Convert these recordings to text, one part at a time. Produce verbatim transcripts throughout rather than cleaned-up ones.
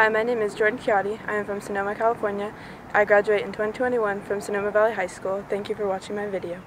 Hi, my name is Jordan Chiotti. I am from Sonoma, California. I graduate in twenty twenty-one from Sonoma Valley High School. Thank you for watching my video.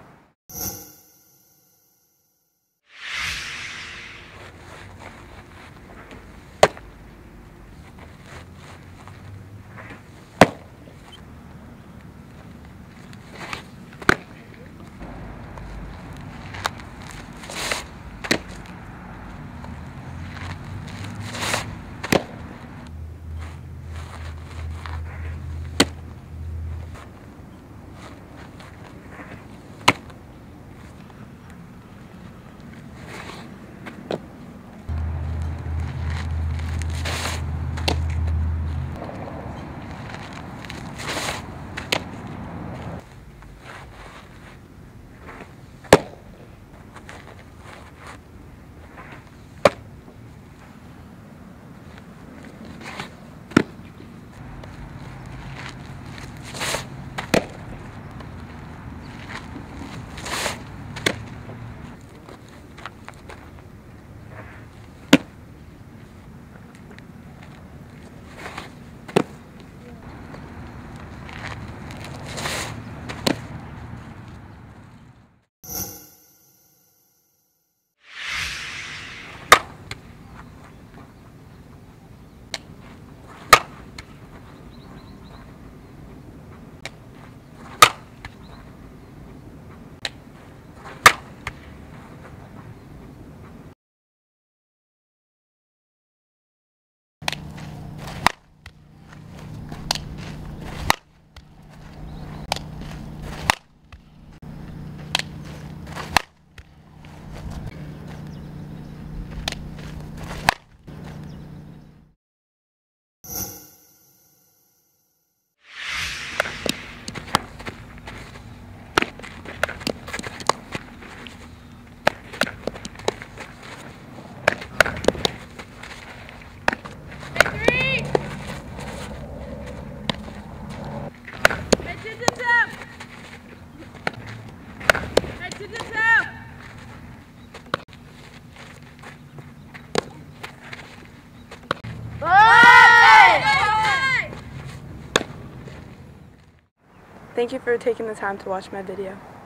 Thank you for taking the time to watch my video.